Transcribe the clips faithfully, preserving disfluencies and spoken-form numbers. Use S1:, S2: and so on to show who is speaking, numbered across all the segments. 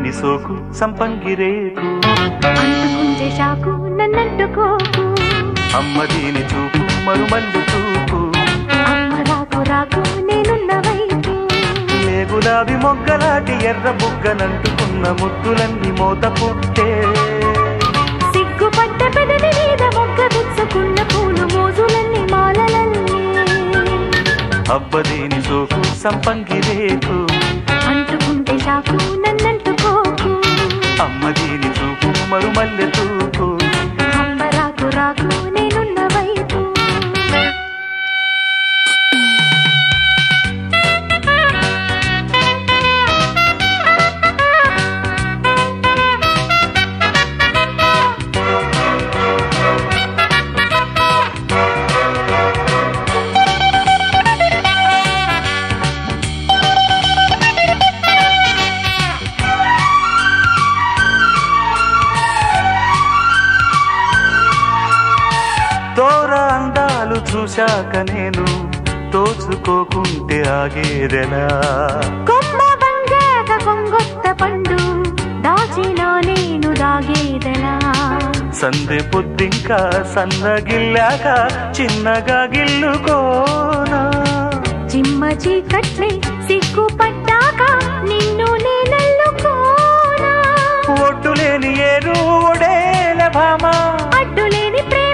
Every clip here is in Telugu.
S1: దీని సోకు సంపంగి రేకు
S2: అంటుకుంటే షాకు నన్నంటుకోకు
S1: అమ్మ దీని చూపు మరుమల్లు చూపు
S2: అమ్మ రాకు రాకు నేనున్న వైపు
S1: లే గులాబీ మొగ్గలాటి ఎర్ర బుగ్గనంటుకున్న ముద్దులన్నీ మోత పుట్టే
S2: సిగ్గుపడ్డ పెదవి మీద మొగ్గ విచ్చుకున్న పూలు మోజులన్నీ మాలలన్నీ
S1: అబ్బ దీని సోకు సంపంగి రేకు
S2: అంటుకుంటే షాకు నన్నంటుకోకు
S1: అమ్మ దీని చూపు మరుమల్లె చూపు
S2: అమ్మ రాకు రాకు నేనున్న వైపు
S1: చూశాక నేను తోచుకోకుంటే ఆగేదెలా
S2: కొమ్మ బంగాక కొంగొత్త పండు దాచినా నేను దాగేదెలా
S1: సందె పొద్దింకా సన్నగిల్లాక చిన్నగా గిల్లుకోనా
S2: చిమ్మ చీకట్లే సిగ్గుపడ్డాక నిన్ను నేనల్లుకోనా
S1: ఒడ్డులేని ఏరు ఒడేల భామ
S2: అడ్డులేని ప్రేమ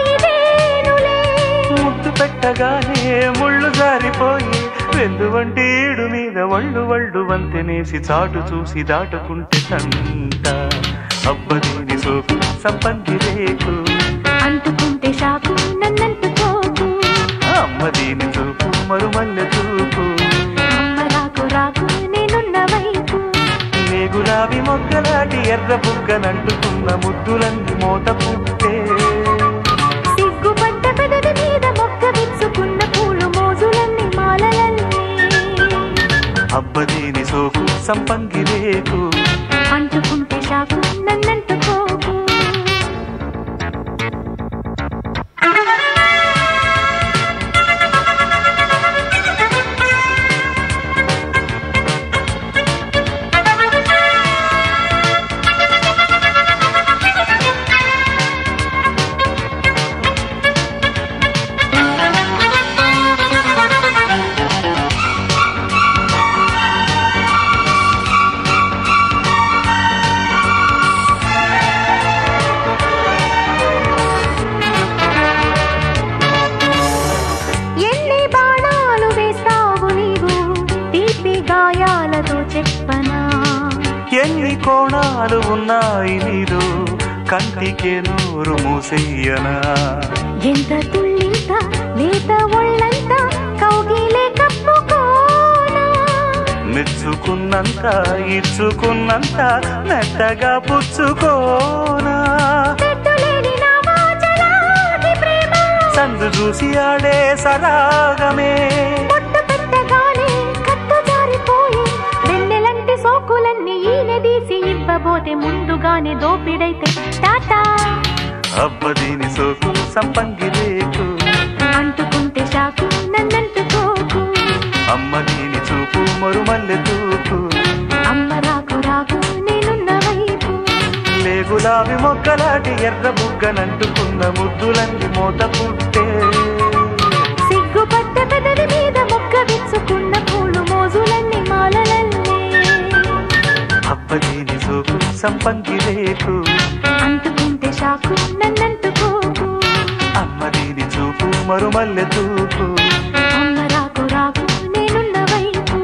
S1: పెట్టగానే ముళ్ళు జారిపోయి వెందు వంటి ఏడు మీద వళ్ళు వళ్ళు వంతెనేసి చాటు చూసి దాటుకుంటే సంట అబ్బదీని సోకు సంపంగి రేకు
S2: అంటుకుంటే షాకు నన్నంటుకోకు
S1: అమ్మ దీని చూపు మరుమల్లె చూపు
S2: అమ్మ రాకు రాకు నేనున్న వైపు
S1: నే గులాబీ మొగ్గలాటి ఎర్ర బుగ్గనంటుకున్న ముద్దులన్నీ మోత పుట్టే
S2: సిగ్గుపడ్డ పెదవి మీద మొగ్గ విచ్చుకున్న పూలు మోజులన్నీ మాలలన్నీ
S1: అబ్బదీని సోకు సంపంగి రేకు
S2: అంటుకుంటే షాకు నన్నంటుకోకు
S1: ఎన్ని కోణాలు ఉన్నాయి నీరు కంటికే నూరు మూసెయ్యనా
S2: ఎంత తుళ్ళింత లేత ఒళ్ళంత కౌగిలే కప్పుకోనా
S1: మెచ్చుకున్నంత ఇచ్చుకున్నంత మెత్తగా పుచ్చుకోనా సందు చూసి ఆడే సరాగమే
S2: సోకులన్నీ ఈనదీసి ఇవ్వబోతే ముందుగానే దోపిడైతే టాటా
S1: అబ్బదీని సోకు సంపంగి రేకు
S2: అంటుకుంటే షాకు నన్నంటుకోకు
S1: అమ్మ దీని చూపు మరుమల్లె చూపు
S2: అమ్మ రాకు రాకు నేనున్న వైపు
S1: లే గులాబీ మొగ్గలాటి ఎర్ర బుగ్గనంటుకున్న ముద్దులన్నీ మోత పుట్టే
S2: సిగ్గుపడ్డ పెదవి మీద మొగ్గ విచ్చుకున్న పూలు మోజులన్నీ మాలలన్నీ
S1: అబ్బదీని సోకు సంపంగి రేకు
S2: అంటుకుంటే షాకు నన్నంటుకోకు
S1: అమ్మ దీని చూపు మరుమల్లె చూపు
S2: అమ్మ రాకు రాకు నేనున్న వైపు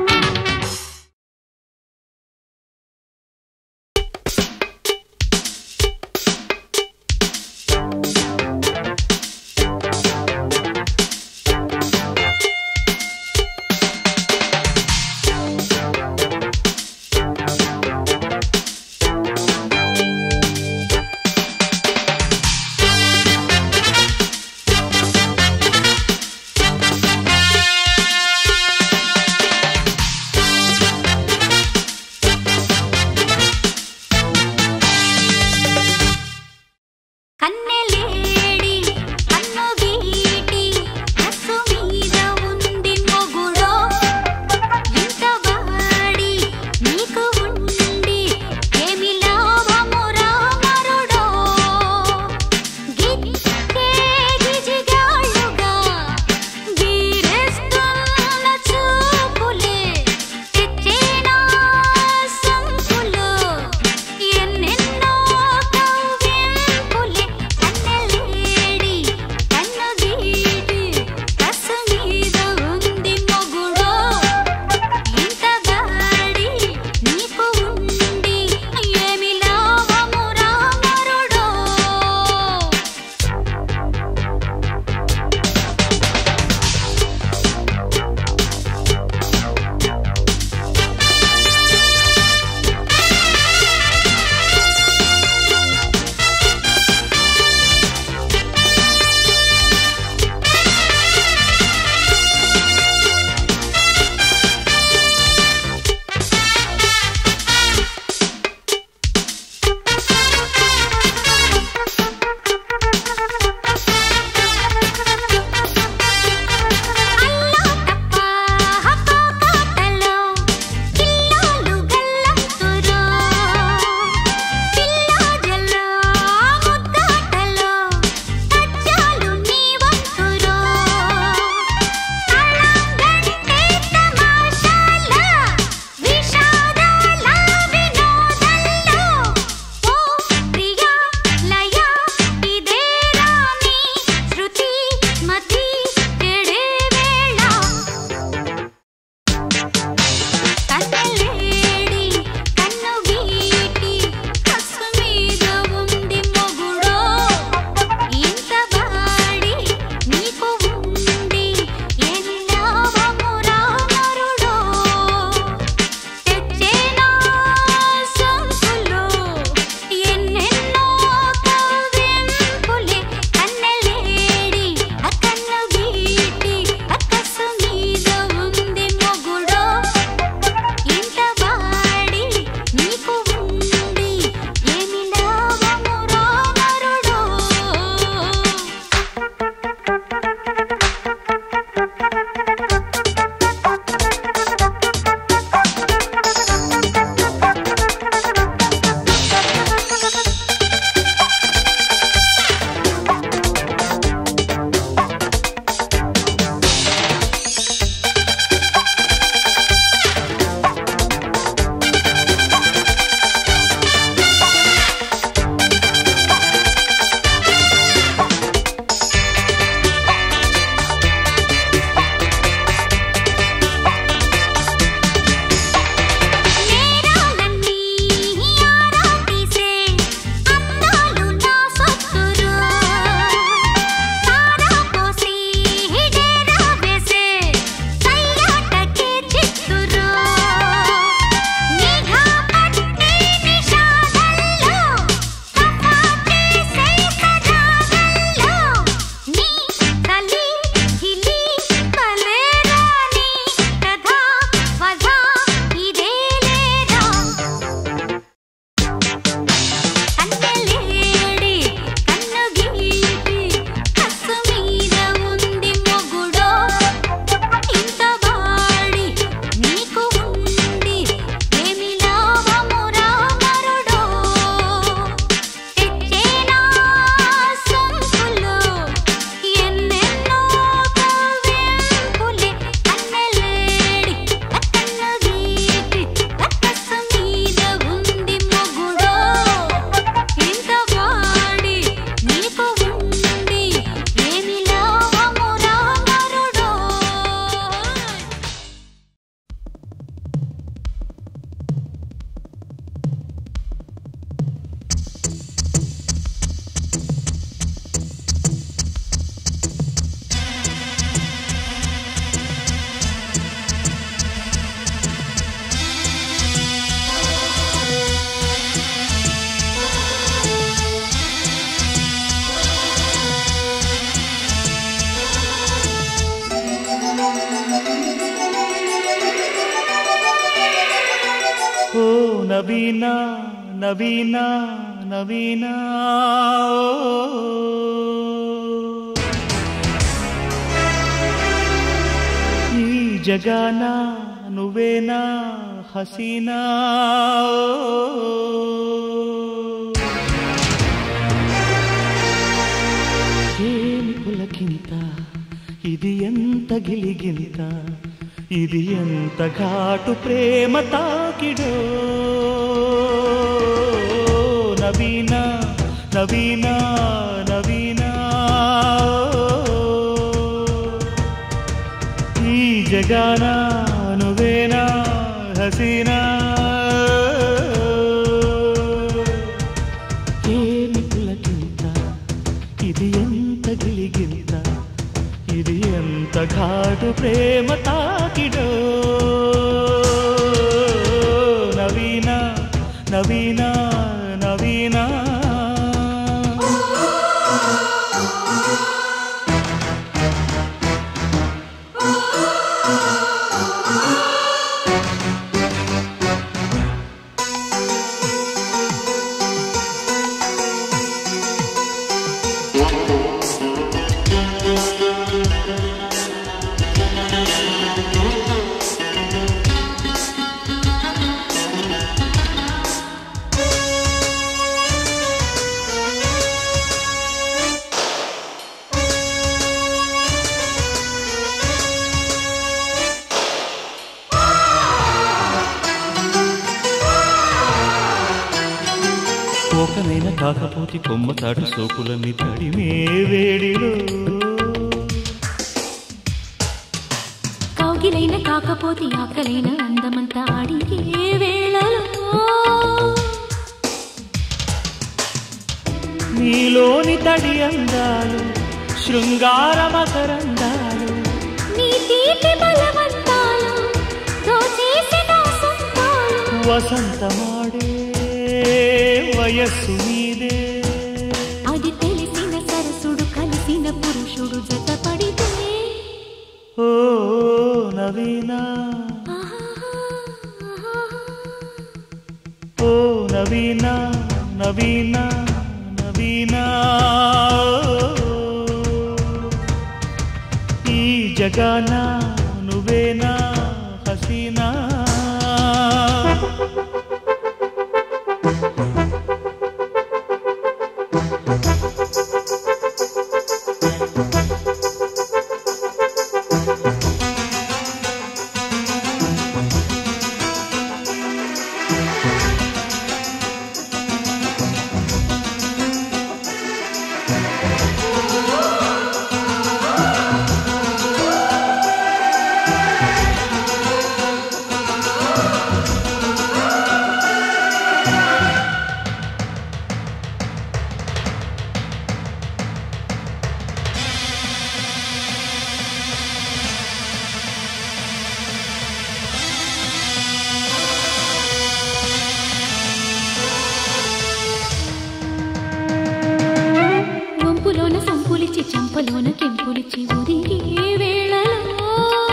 S1: నవీనా నవీనా నవీనా ఈ జగాన నువ్వేనా హసీనా ఏమి పులకింత ఇది ఎంత గిలిగింత ఇది ఎంత ఘాటు ప్రేమ తాకిడో నవీనా నవీనా నవీనా ఈ జగాన నువ్వేనా హసీనా ఏమి పులకింత ఇది ఎంత గిలిగింత ఇది ఎంత ఘాటు ప్రేమ తాకిడో నవీనా నవీనా నవీనా కోకనైనా కాకపోతే కొమ్మ తాడు సోకులన్నీ తడిమే వేడిలో
S2: కౌగిలైన కాకపోతే ఆకలైన అందమంతా అడిగే వేళలో
S1: నీలోని తడి అందాలు శృంగార మకరందాలు
S2: నీ తీపి బలవంతాలు దోచేసిన సొంతాలు
S1: వసంతమాడే వయస్సు నీదే
S2: అది తెలిసిన సరసుడు కలిసిన పురుషుడు జతపడితే
S1: ఓ నవీనా ఓ నవీనా నవీనా నవీనా ఈ జగాన నువ్వేనా హసీనా
S2: చంపలోన కెంపులిచ్చి ఉరిగే వేళలో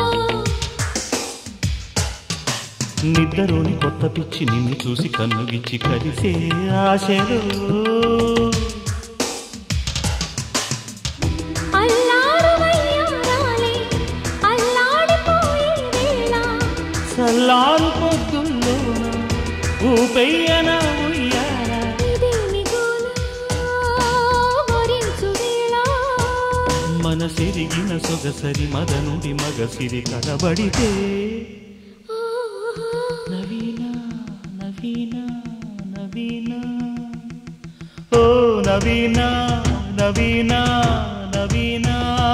S1: నిద్రలోని కొత్త పిచ్చి నిన్ను చూసి కన్నుగిచ్చి కలిసే ఆశలు సల్లారు పొద్దుల్లోన ఊపయ్యన మనసిరిగిన సొగసరి మదనుడి మగసిరి కడబడితే నవీనా నవీనా నవీనా ఓ నవీనా నవీనా నవీనా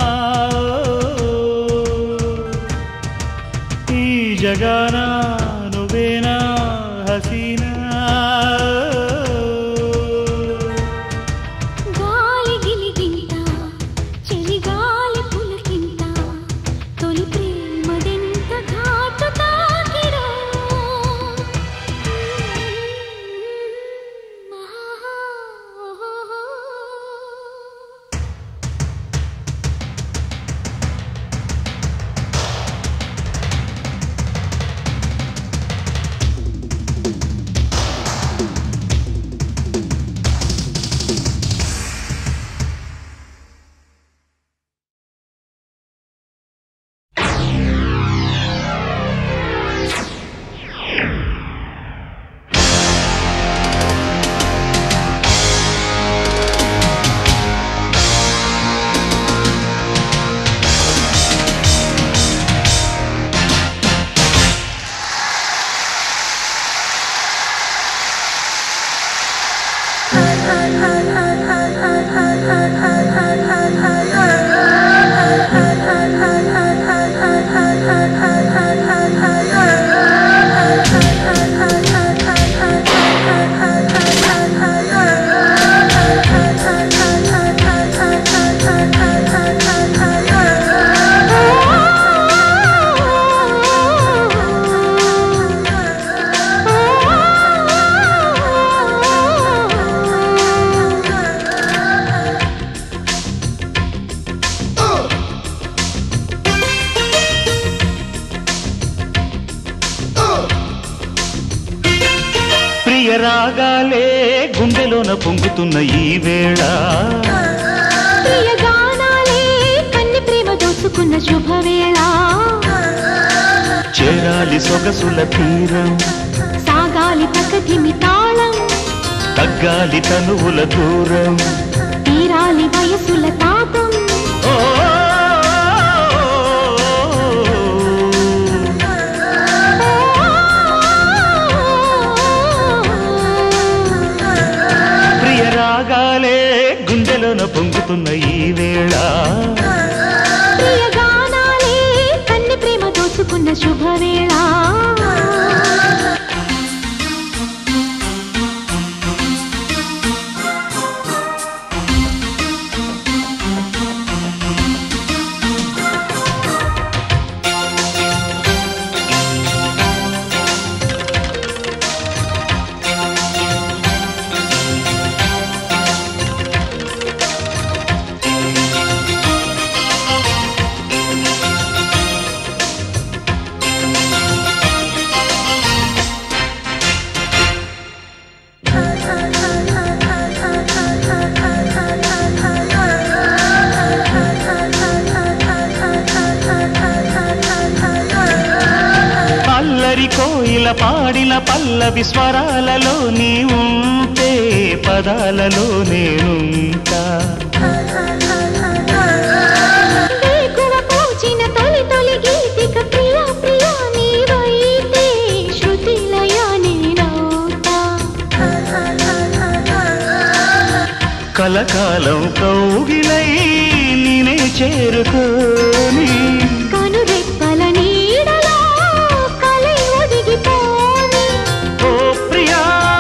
S1: ఈ జగాన నువ్వేనా హసీనా గుండెలోన పొంగుతున్న ఈ వేళ
S2: ప్రియ గానాలే కన్ని ప్రేమ దోచుకున్న శుభవేళ
S1: చేరాలి సొగసుల తీరం
S2: సాగాలి ప్రకృతిమి తాళం
S1: తగ్గాలి తనువుల దూరం
S2: తీరాలి వయసుల తాపం
S1: ప్రియ రాగాలే గుండెలోన పొంగుతున్న ఈ వేళ
S2: ప్రియ గానాలే కన్ని ప్రేమ దోచుకున్న శుభవేళ
S1: కోయిల పాడిన పల్లవి స్వరాలలో నీ ఉంటే పదాలలో నేనుంటా
S2: వేకువ పూచిన తొలి తొలి గీతిక ప్రియ ప్రియ నీవైతే శృతిలయ నేనవుతా
S1: కలకాలం కౌగిలై నేనే చేరుకోని
S2: కనురెప్పల నీడలో కలై ఒదిగిపోని
S1: ఓ ప్రియా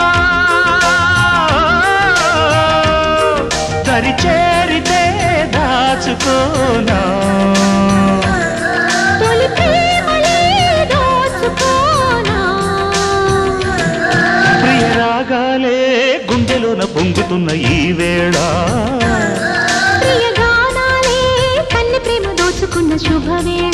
S1: దరి చేరితే దాచుకోనా
S2: తొలి ప్రేమలే దోచుకోనా
S1: ప్రియ రాగాలే గుండెలోన పొంగుతున్న ఈ వేళ
S2: ప్రియ గానాలే కన్ని ప్రేమ దోచుకున్న శుభవేళ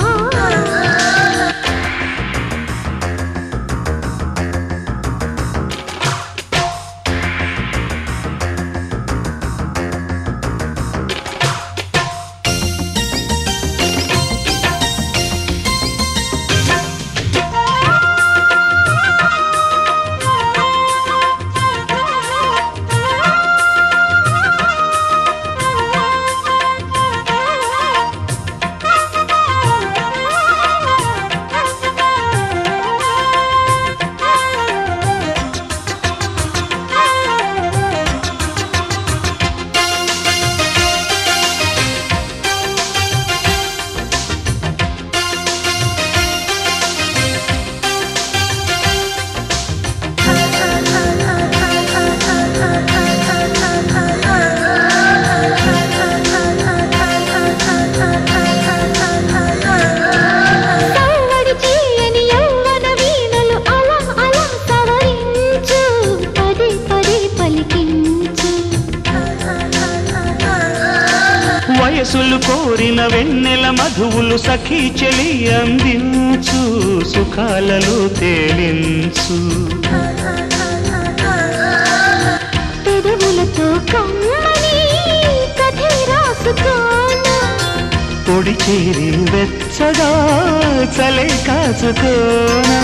S1: వయసులు కోరిన వెన్నెల మధువులు సఖీ చెలి అందించు సుఖాలలో తేలించు
S2: పెదవులతో కమ్మని కథే రాసుకోనా
S1: పొడి చేరి వెచ్చగా చలే కాచుకోనా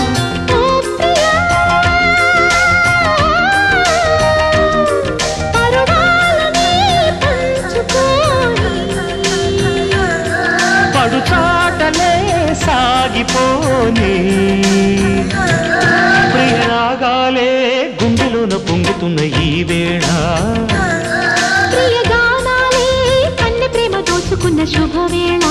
S1: పడుచాటలే సాగిపోని ప్రియ రాగాలే గుండెలోన పొంగుతున్న ఈ వేళ
S2: ప్రియ గానాలే కన్నె ప్రేమ దోచుకున్న శుభవేళ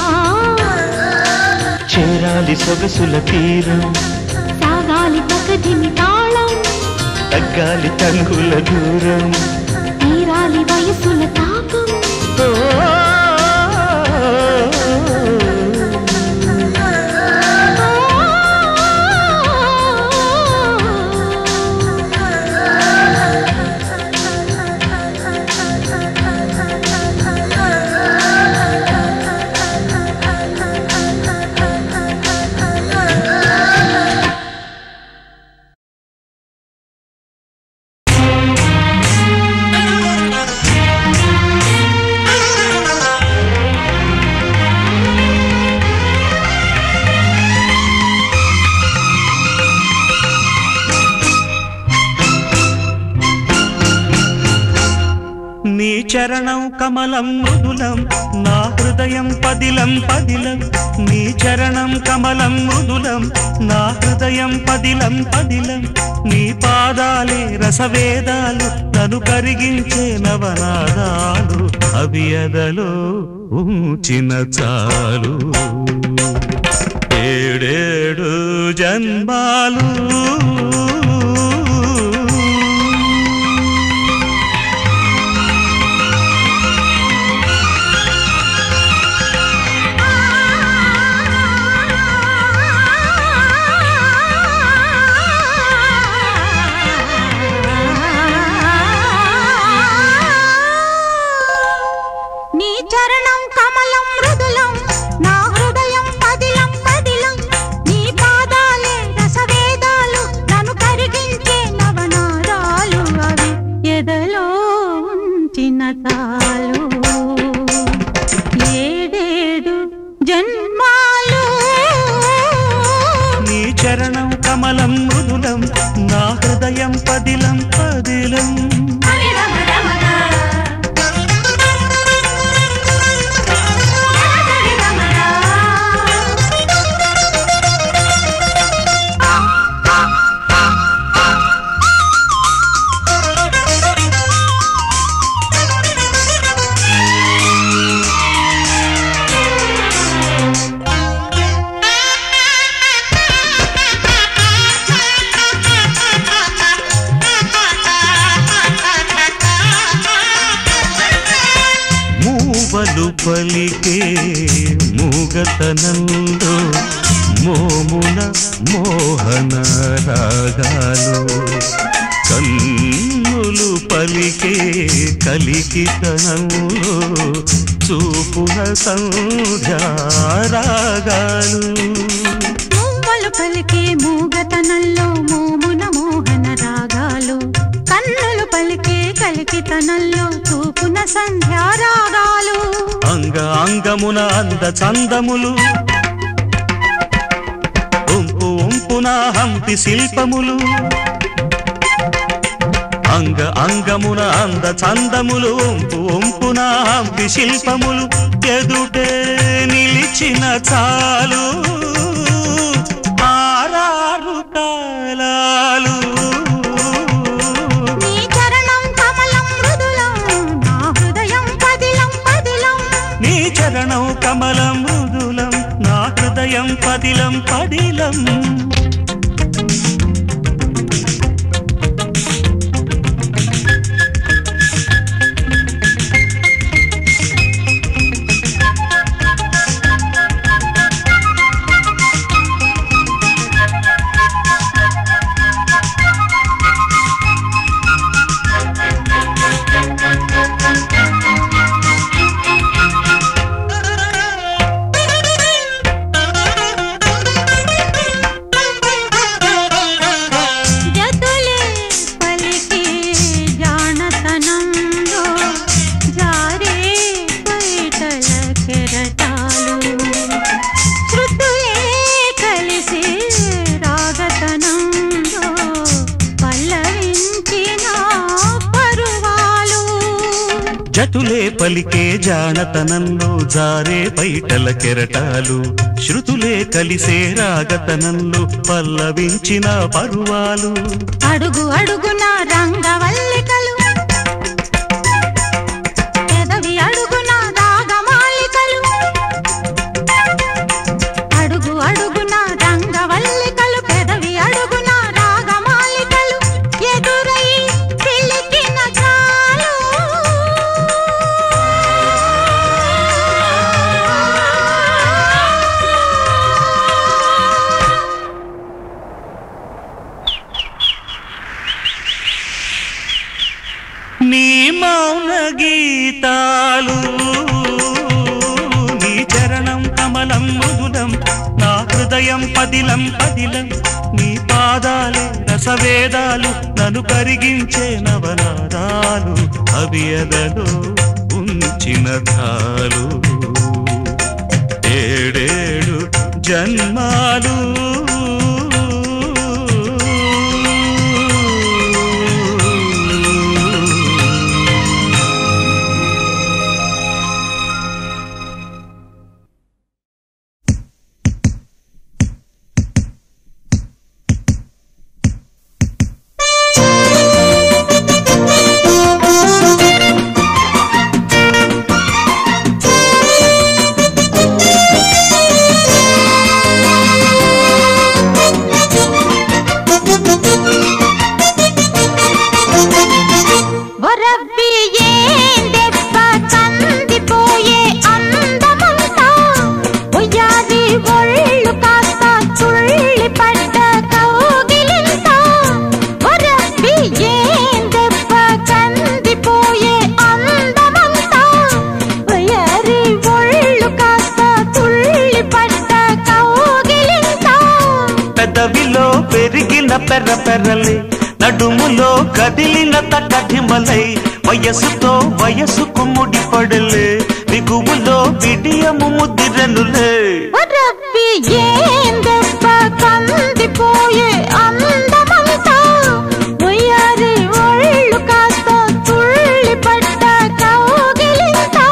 S1: చేరాలి సొగసుల తీరం
S2: సాగాలి ప్రకృతిని తాళం
S1: తగ్గాలి తనుగుల దూరం
S2: తీరాలి వయసుల తాపం
S1: నీ చరణం కమలం మృదులం నా హృదయం పదిలం పదిలం నీ చరణం కమలం మృదులం నా హృదయం పదిలం పదిలం నీ పాదాలే రసవేదాలు నన్ను కరిగించే నవనాదాలు అవి ఎదలో ఉంచిన చాలు ఏడేడు జన్మాలు
S2: ఏడేడు జన్మాలు
S1: నీ చరణం కమలం మృదులం నా హృదయం పదిలం పదిలం మూవలు పలికే మూగతనంలో మోమున మోహన రాగాలు కన్నులు పలికే కలికితనంలో చూపున సంధ్యారాగాలు
S2: మూవలు పలికే మూగతనంలో మోమున మోహన రాగాలు కన్నులు పలికే కలికితనంలో చూపున సంధ్యారాగాలు
S1: అంగ అంగమున అంద చందములు ఉంపు ఉంపున హంపి శిల్పములు అంగ అంగమున అంద చందములు ఉంపు ఉంపున హంపి శిల్పములు ఎదుటే నిలిచిన చాలు ఆరారు కాలాలు చరణం కమలం మృదులం నా హృదయం పదిలం పదిలం జతులే పలికే జానతనంలో జారే పైటల కెరటాలు శృతులే కలిసే రాగతనంలో పల్లవించిన పరువాలు
S2: అడుగు అడుగున రంగవల్లికలు పెదవి అడుగున రాగమాలికలు అడుగు అడుగున రంగవల్లికలు పెదవి అడుగున రాగమాలికలు ఎదురై పిలికిన చాలు
S1: నీ మౌన గీతాలు నీ చరణం కమలం మృదులం నా హృదయం పదిలం పదిలం నీ పాదాలే రసవేదాలు నన్ను కరిగించే నవనాదాలు అవి ఎదలో ఉంచిన ధాలు ఏడేడు జన్మాలు వయసుకు ముడిపడలే బిగువులో బిడియము ముద్దిరనులే
S2: రబ్బి ఏం దెబ్బ కందిపోయే అందమంతా ఉయ్యారి ఒళ్ళు కాస్త తుళ్ళి పడ్డ కౌగిలింతా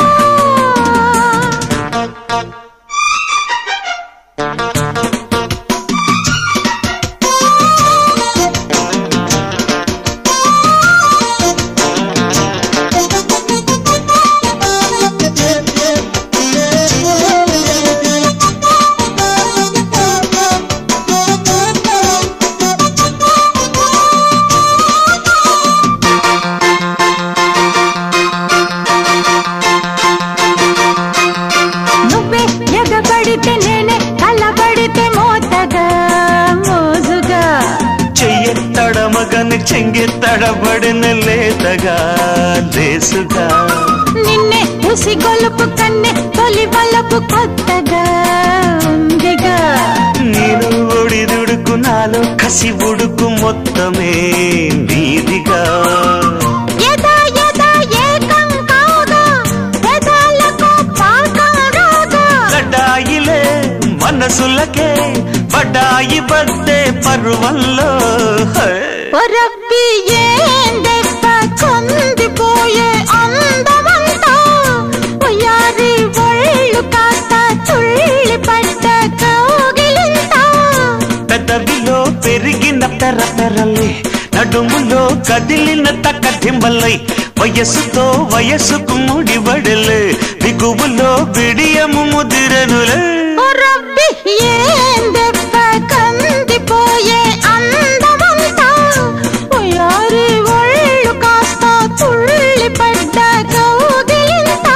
S1: చెంగెత్తడబడిన లేతగా లేసుగా
S2: నిన్నే ఉసి గొలుపు కన్నె తొలి వలపు కొత్తగా ఉందిగా
S1: నేను ఒడిదుడుకు నాలో కసి ఉడుకు మొత్తమే నీదిగా
S2: యదా యదా ఏకం కాగా యదాలకు పాకం రాగా
S1: లడాయిలే మనసులకే బడాయి బద్దే పరువల్లో
S2: రబ్బి ఏం దెబ్బ కందిపోయే అందమంతా ఉయ్యారి ఒళ్ళు కాస్త తుళ్ళి పడ్డ కౌగిలింతా
S1: పెదవిలో పెరిగిన పెర పెరలే నడుములో కదిలిన తక్కదింబలై వయస్సుతో వయస్సుకు ముడిబడలే బిగువులో బిడియము ముదిరనులే
S2: రబ్బి ఏం దెబ్బ కందిపోయే అందమంతా ఉయ్యారి ఒళ్ళు కాస్త తుళ్ళి పడ్డ కౌగిలింతా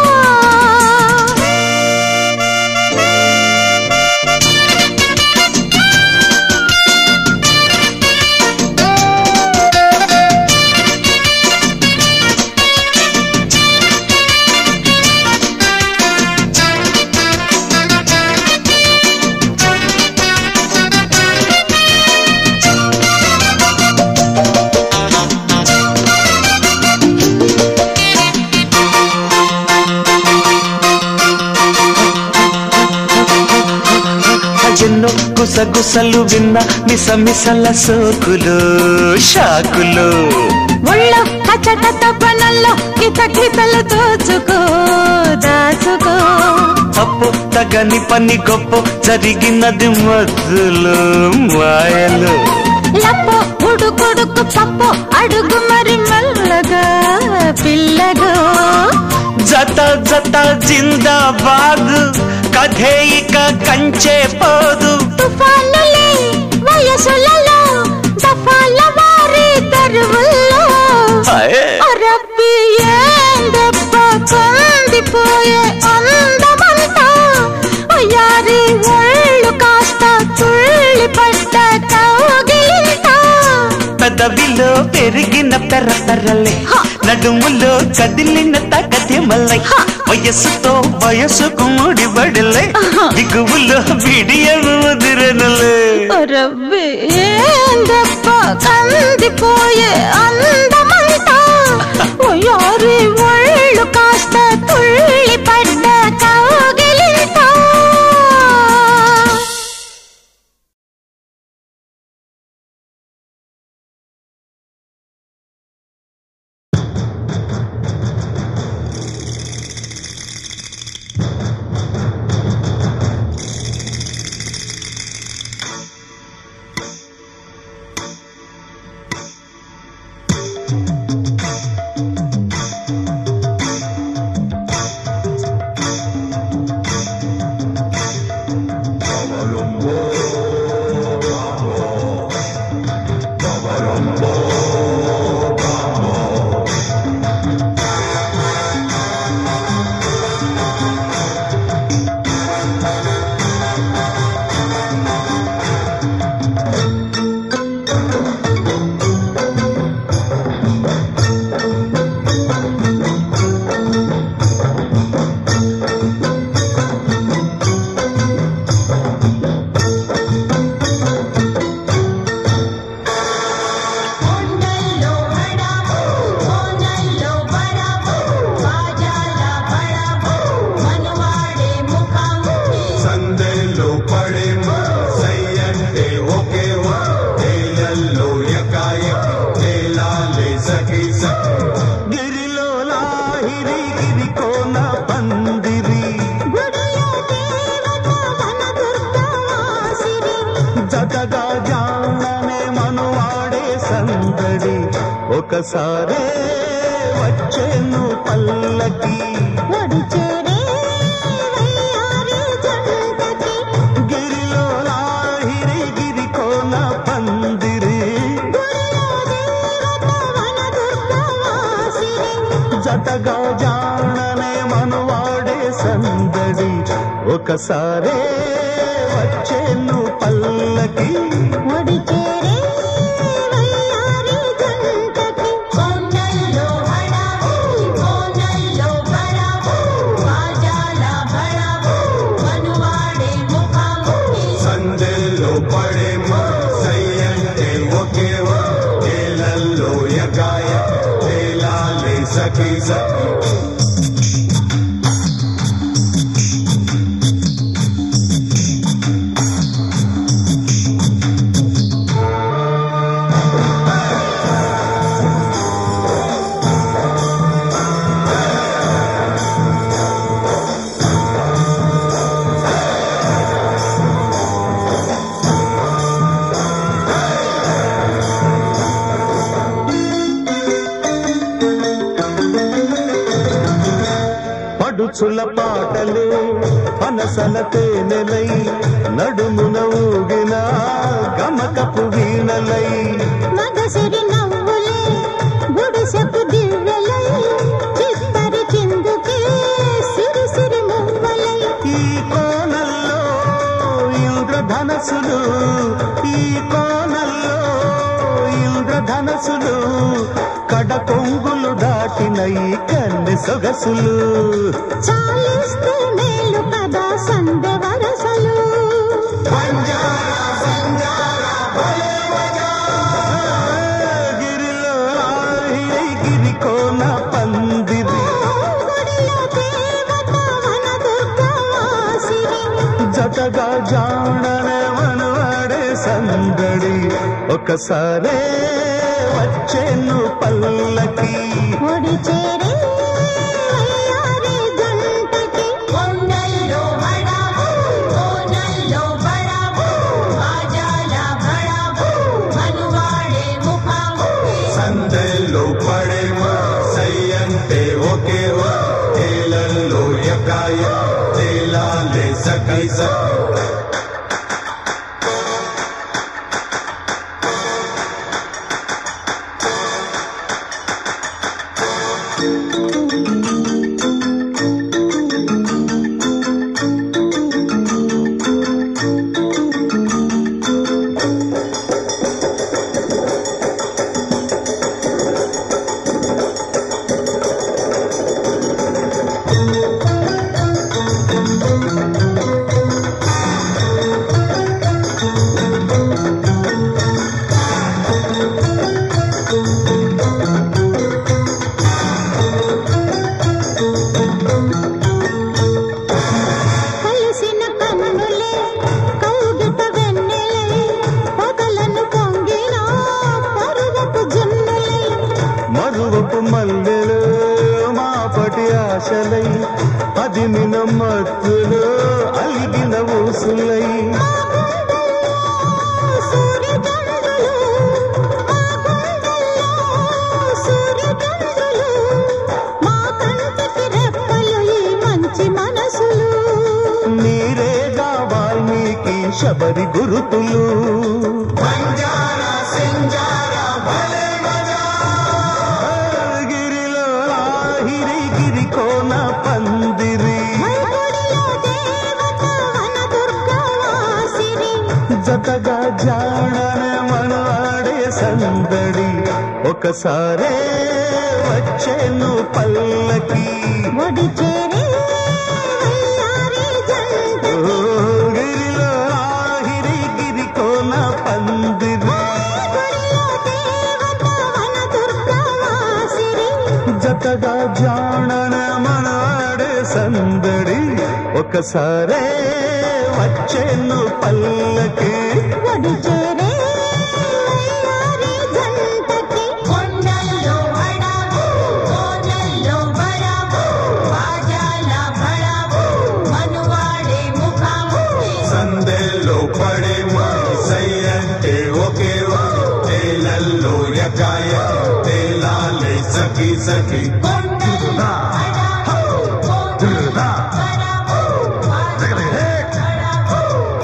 S1: ఎన్నో గుసగుసలు విన్న మిస మిసల సోకులు షాకులు
S2: ఒళ్ళో కచట తపనల్లో కితకితలు దోచుకో దాచుకో
S1: తప్పు తగని పని గొప్ప జరిగినది మధ్యలో మాయలు
S2: లప్పో ఉడుకుడుకు పప్పు అడుగు మరి మల్లగా పిల్లగా
S1: జత జత జిందాబాద్ కథే ఇక కంచే పోదు
S2: తుఫానులే వయసులలో దఫాల వారి దరువుల్లో రబ్బి ఏం దెబ్బ కందిపోయే అందమంతా ఉయ్యారి ఒళ్ళు కాస్త తుళ్ళి పడ్డ కౌగిలింతా
S1: పెదవిలో పెరిగిన పెర పెరలే నడుములో కదిలిన తగదిమలై వయస్సుతో వయస్సుకు ముడిబడలే దిగువులో బిడియము ముదిరనులే
S2: రబ్బి ఏం దెబ్బ కందిపోయే అందమంతా ఉయ్యారి ఒళ్ళు కాస్త తుళ్ళి పడ్డ కౌగిలింతా
S1: ఒకసారే వచ్చేను పల్లకి
S2: ఒడిచేరే వయ్యారి జంటకి
S1: గిరిలో లాహిరి గిరి కోన పందిరి
S2: గుడిలో దేవత వన దుర్గవాసిని
S1: జతగా జాననే మనువాడే సందడి ఒకసారే వచ్చేను పల్లకి
S2: ఒడిచేరే వయ్యారి జంటకి
S3: కొండల్లో హడావు కోనల్లో బడావు బాజాల బడావు మనువాడే ముఖాముఖి
S4: సందెల్లో పడేమో సయ్యంటే ఒకేవో తేలల్లో ఎగాయ తేలాలి సఖీ సఖీ
S1: పడుచుల పాటలు పనసల తేనెలై నడుమున ఊగిన గమకపు వీణలై
S2: మగసిరి నవ్వులే గుడిసెకు దివ్వెలై చిత్తరి చిందుకే సిరి సిరి మువ్వలై
S1: ఈ కోనల్లో ఇంద్రధనసులు ఈ కోనల్లో ఇంద్రధనసులు కడ కొంగులు దాటిన ఈ కన్నె సొగసులు
S2: చాలిస్తే మేలు కదా సందె వరసలు
S1: గిరిలో లాహిరి గిరి కోన పందిరి
S2: గుడిలో దేవత వన దుర్గవాసిని
S1: జతగా జాననే మనవాడే సందడి ఒకసారే వచ్చేను పల్లకి
S2: ఒడిచేరే వయ్యారి జంటకి
S3: కొండల్లో హడావు కోనల్లో బడావు బాజాల బడావు మనువాడే ముఖాముఖి
S4: సందెల్లో పడేమో సయ్యంటే ఒకేవో తేలల్లో ఎగాయ తేలాలి సఖీ సఖీ
S2: కలిసిన కన్నులే కౌగిట వెన్నెలై పగలను పొంగిన పరువపు జున్నులై
S1: మరువపు మల్లెలు మాపటి ఆశలై అదిమిన మత్తులు అలిగిన ఊసులై
S2: సూర్యచంద్రులు మా గుండెల్లో సూర్యచంద్రులు మా కంటికి రెప్పలు ఈ మంచి మనసులు
S1: నీరేగా వాల్మీకి శబరి గురుతులు గిరిలో లాహిరి గిరి కోన పందిరి
S2: గుడిలో దేవత వన దుర్గవాసిని
S1: జతగా జాడనే మనవాడే సందడి ఒకసారే వచ్చేను పల్లకి
S2: ఒడిచేరే వయ్యారి జంటకి
S1: ఓ గిరిలో లాహిరి గిరి కోన పందిరి
S2: గుడిలో దేవత వన దుర్గవాసిని
S1: జతగా జాడనే మనవాడే సందడి ఒకసారే వచ్చేను పల్లకి
S2: ఒడిచేరే వయ్యారి జంటకి
S3: కొండల్లో హడావు కోనల్లో బడావు బాజాల బడావు మనువాడే ముఖాముఖి
S4: సందెల్లో పడేమో సయ్యంటే ఒకేవో తేలల్లో ఎగాయ తేలా सखी
S3: కొండల్లో హడావు కోనల్లో బడావు బాజాలో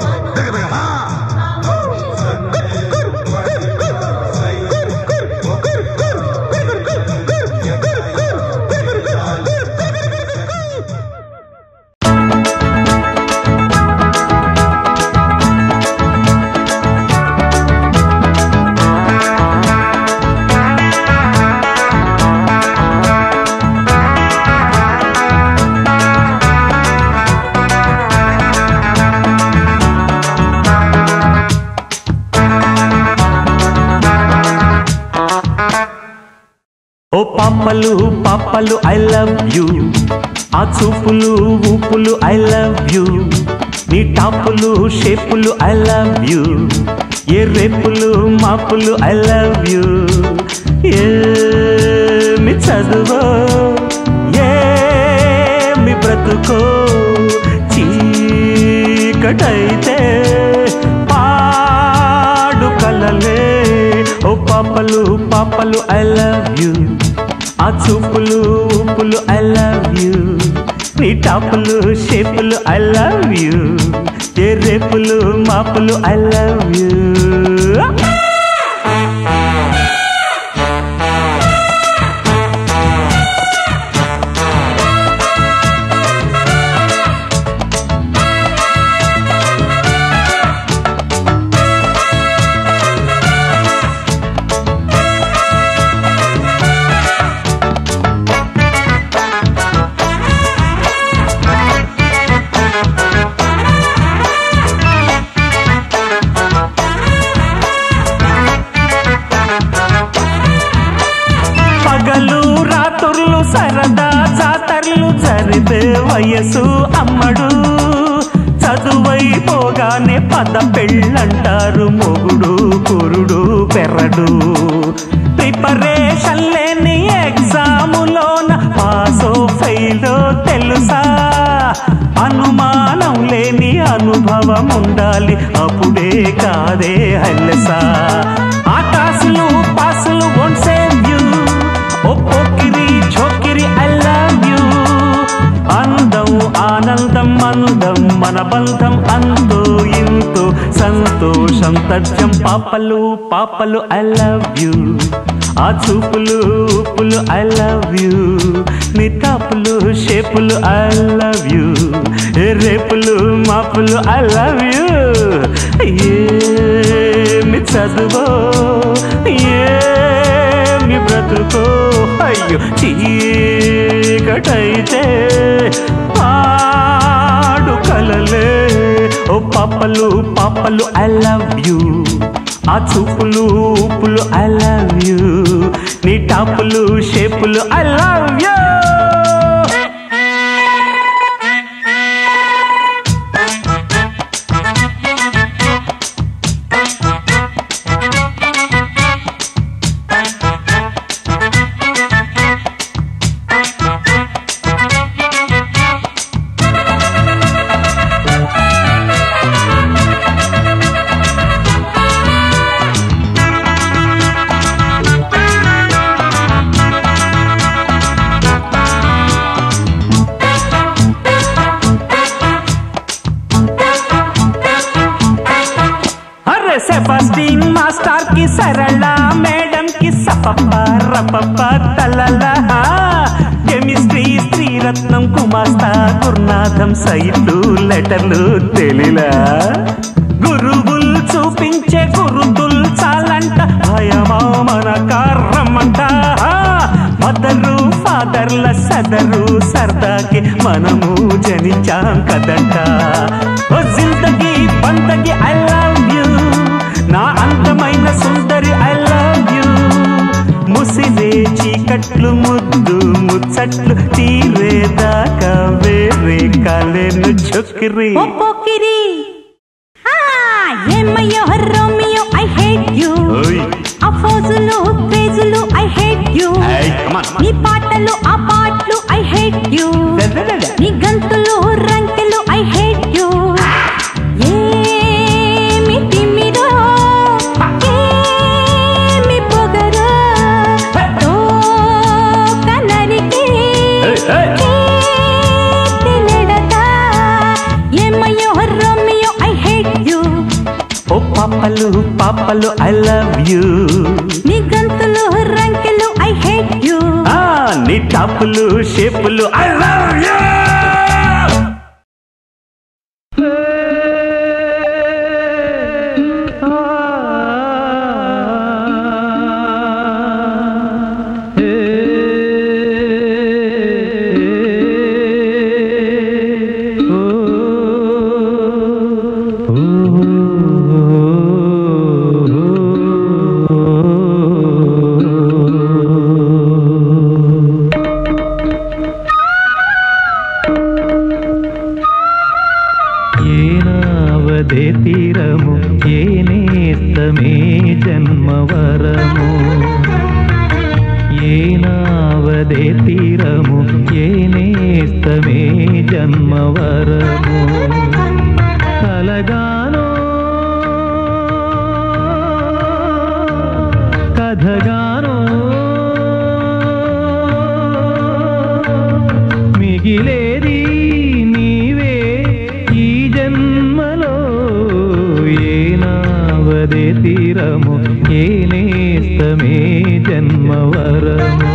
S1: ఓ పాపలు పాపలు ఐ లవ్ యూ, ఆ చూపులు ఊపులు ఐ లవ్ యూ, నీ టాపులు షేపులు ఐ లవ్ యూ, ఏ రేపులు మాపులు ఐ లవ్ యూ. ఏమి చదువో ఏమి బ్రతుకో చీకటైతే పాడు కలలే. ఓ పాపలు పాపలు ఐ లవ్ యూ, ఆ చూపులు ఊపులు ఐ లవ్ యూ, నీ టాపులు షేపులు ఐ లవ్ యూ, ఏ రేపులు మాపులు ఐ లవ్ యూ. సరదా జాతర్లు జరిపే వయసు అమ్మడు, చదువైపోగానే పద పెళ్ళంటారు మొగుడు కురుడు పెరడు. ప్రిపరేషన్ లేని ఎగ్జాములోన పాసో ఫెయిలో తెలుసా, అనుమానం లేని అనుభవం ఉండాలి అప్పుడే కాదే హెల్లసా. ఆకాశులు పాసులు వోంట్ సేవ్ యూ, ఓ పోకిరి ఛోకిరి ఐ లవ్ యూ. అందం ఆనందం అందం మన బంధం అంతో ఇంతో సంతోషం తథ్యం. పాపలు పాపలు ఐ లవ్ యూ, ఆ చూపులు ఊపులు ఐ లవ్ యూ, నీ టాపులు షేపులు ఐ లవ్ యూ, ఏ రేపులు మాపులు ఐ లవ్ యూ. ఏమి చదువో ఏమి బ్రతుకో అయ్యో చీకటైతే పాడు కలలే. ఓ పాపలు పాపలు ఐ లవ్ యూ, ఆ చూపులు ఊపులు ఐ లవ్ యూ, నీ టాపులు షేపులు I love you. Sebastian master కి సరళ మేడం కి సపప్ప రపప్ప తలల. కెమిస్ట్రీ శ్రీరత్నం కుమాస్తా గురునాథం సైట్లు లెటర్లు తెలిలా. గురువులు చూపించే గురుతులు చాలంట భయమా మన కారమంట. మదరు ఫాదర్ల సదరు సరదాకి మనము జనించాం కదంట. ఓ జిందగీ బందగి ఐ లవ్ యూ, నా అందమైన సుందరి ఐ లవ్ యూ. ముసిరే చీకట్లు ముద్దు ముచ్చట్లు తీరేదాకా వేరే కాలేను చొక్కిరి.
S2: పోకిరి ఏమయ్యో రోమియో ఐ హేట్ యూ, ఆ ఫోజులు క్రేజులు ఐ హేట్ యూ, నీ పాటలు ఆ పాటలు ఐ హేట్ యూ, నీ గంతులు రంకెలు ఐ హేట్ యూ. ఏమి తిమ్మిరో ఏమి పొగరో తోక ఏమయ్యో రోమియో ఐ హేట్ యు.
S1: ఓ పాపలు పాపలు ఐ లవ్ యూ.
S2: నీ గంతులు రంకెలు ఐ హేట్ యు.
S1: నీ టాపులు షేపులు ఐ లవ్ యూ.
S5: తీరము ఏ నేస్తమే జన్మవరము. ఏ నావదే తీరము ఏ నేస్తమే జన్మవరము. కలగానో కథగానో మిగిలేది నీవే ఈ జన్మలో. ఏ నావదే తీరము ఏ నేస్తమే జన్మవరము.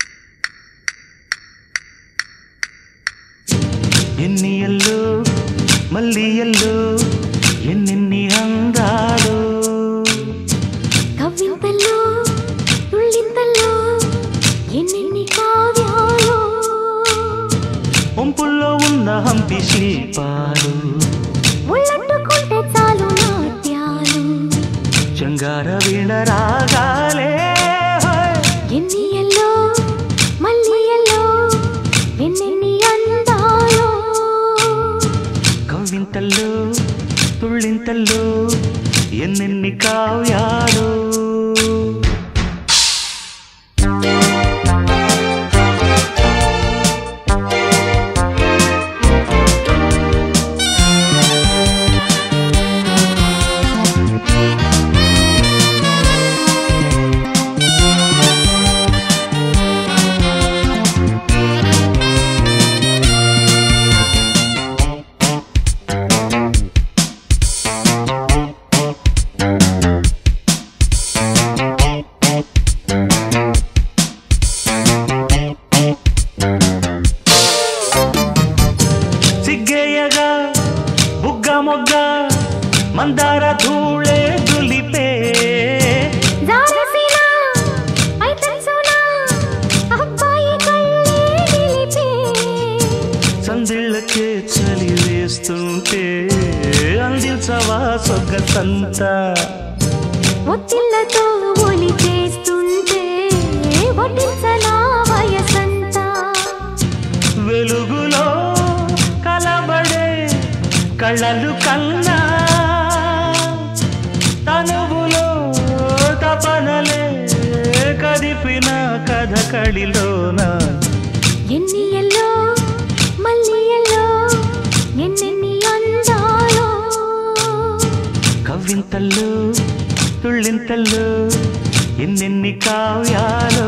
S1: ఎన్నియల్లో మల్లియల్లో ఎన్నెన్ని అందాలు
S2: కవ్వింతల్లో తుళ్ళింతల్లో ఎన్నెన్ని కావ్యాలు
S1: ఒంపుల్లో ఉన్న హంపి శిల్పాలు
S2: ఒళ్ళట్టుకుంటే చాలు నాట్యాలు
S1: చంగార వీణ రాగాలే
S2: ఎన్ని ఎల్లో మళ్ళీ ఎల్లో ఎన్నెన్ని అందాలు
S1: కవ్వింతల్లో తుళ్ళింతల్లో ఎన్నెన్ని కావ్యాలు సిగ్గేయగా బుగ్గ మొగ్గ మందార ధూళే దులిపే
S2: జారసినా ఐతన్సునా అబ్బాయి కళ్ళే నిలిపే
S1: సందిళ్ళకే చలి వేస్తుంటే అందించవా సొగసంత
S2: ఒత్తిళ్లతో ఒలి చేస్తుంటే వడ్డించనా వయసంతా
S1: వెలుగులో కలబడే కళ్ళలు కన్నా తనువులో తపనలే కదిపిన కథ కళిలోన
S2: ఎన్ని ఎల్లో మళ్ళీ ఎల్లో ఎన్నెన్ని అందాలో
S1: కవ్వింతల్లో తుళ్ళింతల్లో ఎన్నెన్ని కావ్యాలు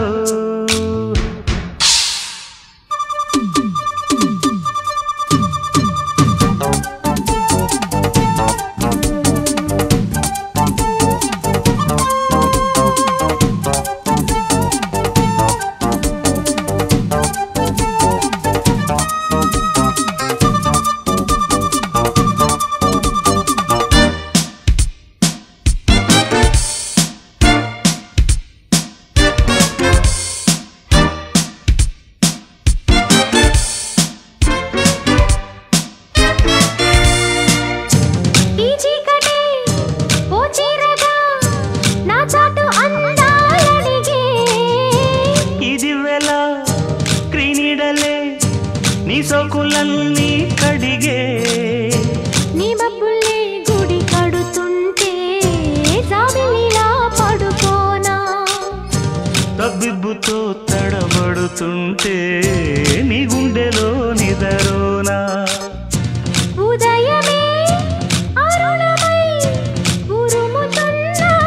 S2: ఈ చీకటి ఓ చీరగా నా చాటు అందాలడిగే
S1: ఇది వేళ క్రీనీడలే నీ సోకులన్నీ కడిగే
S2: నీ మబ్బుల్ని గుడి కడుతుంటే జాబిలిలా పడుకోనా
S1: తబ్బిబ్బుతో తడబడుతుంటే నీ గుండెలో నిదరోనా
S2: ఉదయమే అరుణమై ఉరుముతున్నా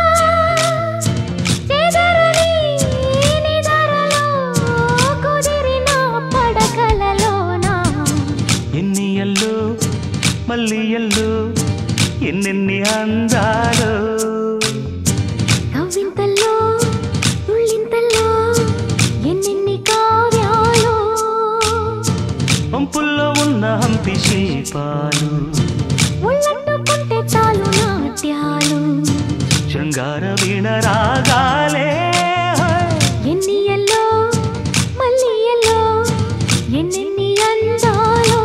S2: చెదరని నిదరలో కుదిరిన పడకలలోనా
S1: ఎన్ని ఎల్లో మళ్ళీ ఎల్లో ఎన్నెన్ని అందాలు
S2: కవ్వింతల్లో తుళ్ళింతల్లో ఎన్నెన్ని కావ్యాలు
S1: పంపుల్లో ఉన్న హంపి శిల్పాలు
S2: ఒళ్ళట్టుకుంటే చాలు నాట్యాలు
S1: శృంగార వీణ రాగాలే
S2: ఎన్ని ఎల్లో మళ్ళీ ఎల్లో ఎన్నెన్ని అందాలో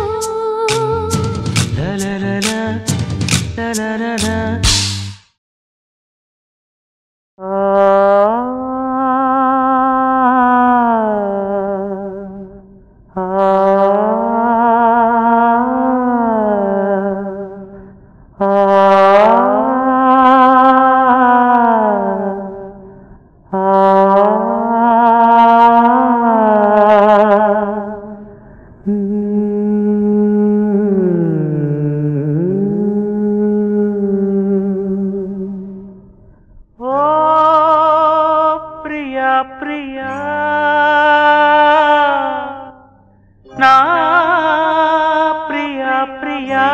S1: లలలల, లలలల. ఓ ప్రియా ప్రియా నా ప్రియా ప్రియా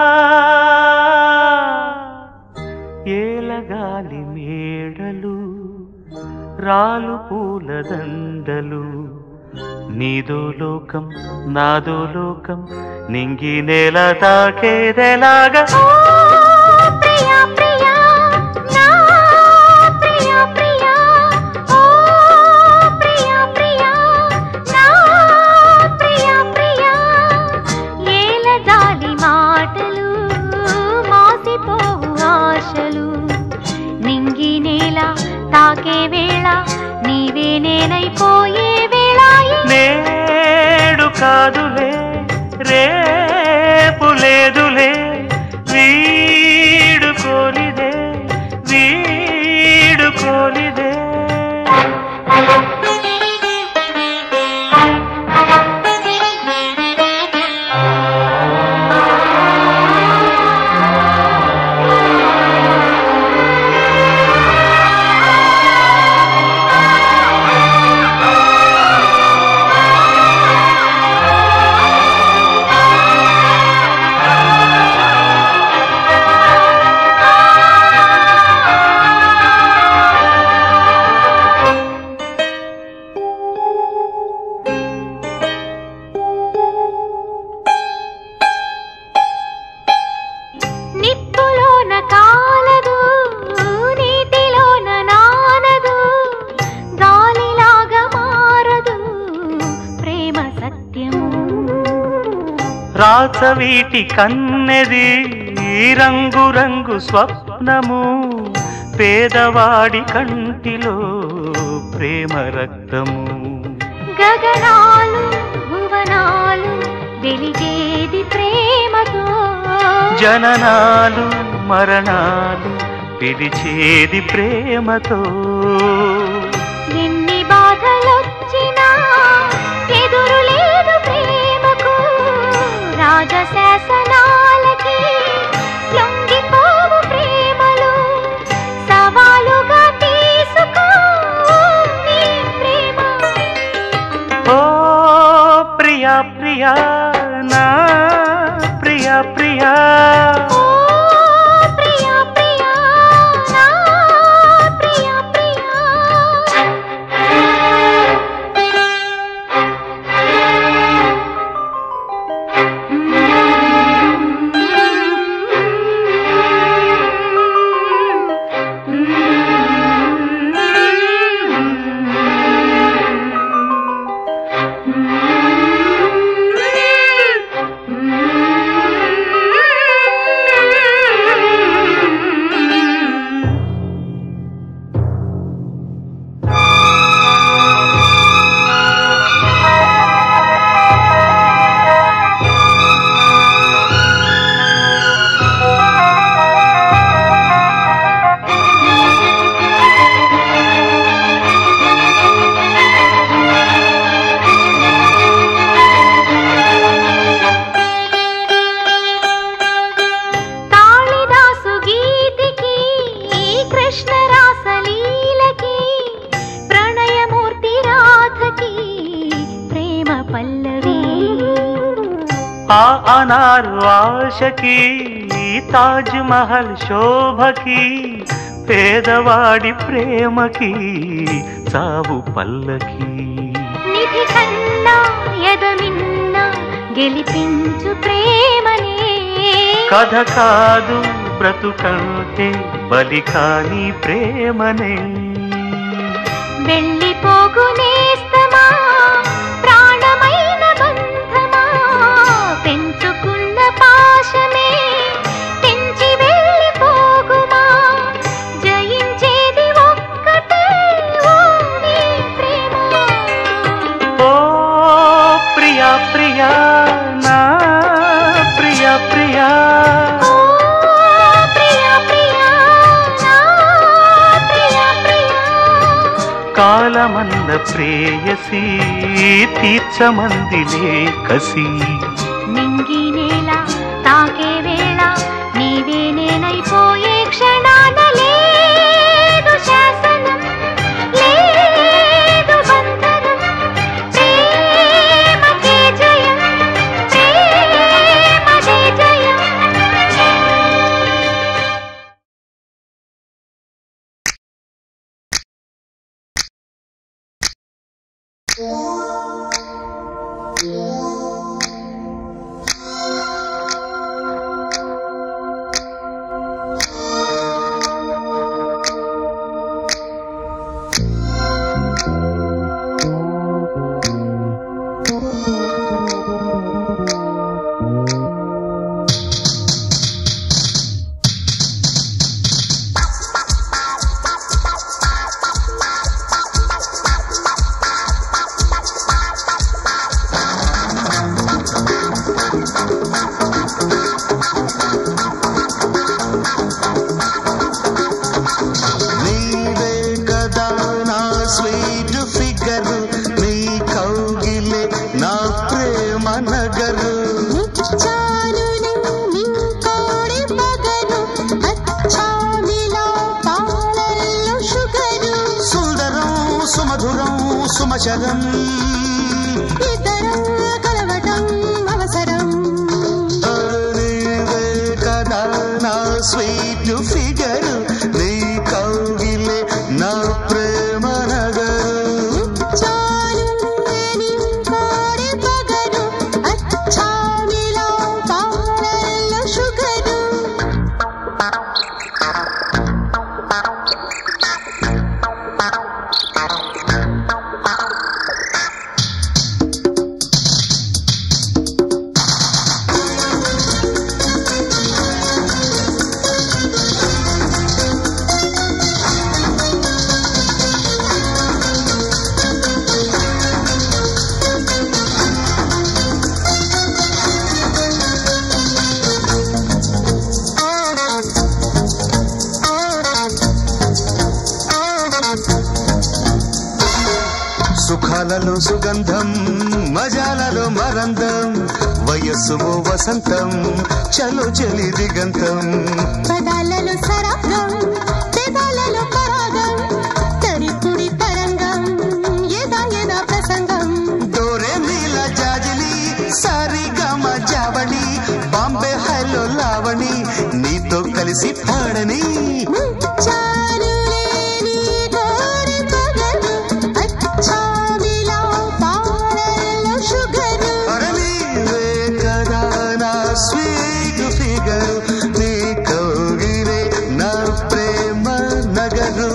S1: ఏలగాలి మేడలు రాలు పూలదండలు నీదో లోకం నాదో లోకం నింగి నేల తాకేదెలాగా
S2: తాకే వేళ నీవే నేనైపోయే వేళ
S1: నేడు కాదులే రేపు లేదులే వీడు కోలిదే వీడు కోలిదే రాచవీటి కన్నెది రంగు రంగు స్వప్నము పేదవాడి కంటిలో ప్రేమ రక్తము
S2: గగనాలు భువనాలు వెలిగేది ప్రేమతో
S1: జననాలు మరణాలు పిలిచేది ప్రేమతో
S2: ఎన్ని బాధలొచ్చినా ఎదురు లేదు ప్రేమకు రాజశాసనాలకి లొంగిపోవు ప్రేమలు సవాలుగా తీసుకో నీ ప్రేమ
S1: ఓ ప్రియా ప్రియా నా ప్రియా ప్రియా ఆ అనారు ఆశకి తాజ్ మహల్ శోభకి పేదవాడి ప్రేమకి సావు పల్లకి
S2: నిధి కన్నా ఎదమిన్న గెలిపించు ప్రేమనే
S1: కథ కాదు బ్రతుకంటే బలి కాని ప్రేమనే
S2: వెళ్ళిపోగునేస్తమా ప్రాణమైన బంధమా పెంచుకున్న పాశమే తెంచి వెళ్ళిపోగుమా జయించేది ఒక్కటే ఓ నీ ప్రేమ
S1: ఓ ప్రియా ప్రియా నా ప్రియా ప్రియా కాలమన్న ప్రేయసి తీర్చమందిలే కసి
S2: నింగి నేల తాకే వేళ నీవే నేనైపోయే క్షణాన లేదు శాసనం లేదు బంధనం ప్రేమకే జయం ప్రేమకే జయం
S6: సుమచరం
S2: ఇద్దరం కలవటం అవసరం
S6: నీవే కదా నా స్వీట్ ఫిగర్ నీ కౌగిలే నా ప్రేమ నగరు
S2: చాలు నీ కోడి పగరు అచ్చామిలో పాలల్లో షుగరు
S6: సుఖాలలో సుగంధం మజాలలో మరందం వయస్సు వసంతం చలో చలి దిగంతం
S2: పదాలలో సరాగం పెదాలలో పరాగం తడిపుడి తరంగం ఏదా ఏదా ప్రసంగం
S6: డోరే నీల జాజిలి సారి గమ జావళి బాంబే హైలో లావణి నీతో కలిసి పాడని
S2: చాలు లేని కోడి పగరు అచ్చామిలో పాలల్లో షుగరు
S6: అరలీవే కదా నా స్వీట్ ఫిగరు నీ కౌగిలే నా ప్రేమ నగరు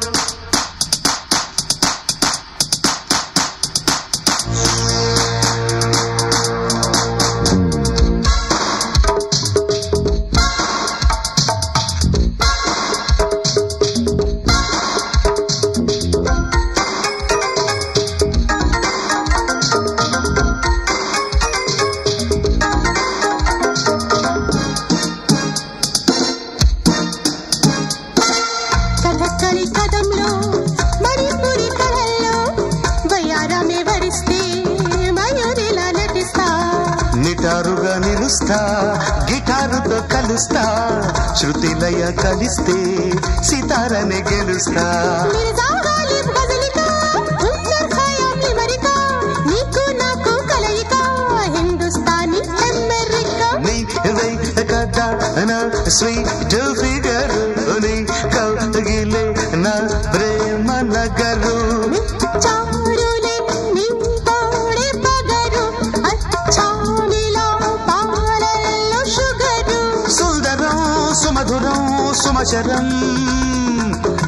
S2: కథకళి కదంలో మణిపురి కళల్లో వయారమే వరిస్తే మయూరిలా నటిస్తా
S6: నిటారుగా నిలుస్తా గిటారుతో కలుస్తా శృతిలయ కలిస్తే సితారనే గెలుస్తా
S2: నిజాగాలి బజలికా ఉత్తర్ ఖయాం అమెరికా నీకు నాకు కలయిక హిందుస్థానీ అమెరికా
S6: నీవే కదా నా స్వీట్ ఫిగర్ నీ కౌగిలే నా ప్రేమ నగరు
S2: చారులే నీ కోడి పగరు అచ్చామిలో పాలల్లో షుగరు
S6: సుందరం సుమధురం సుమచరం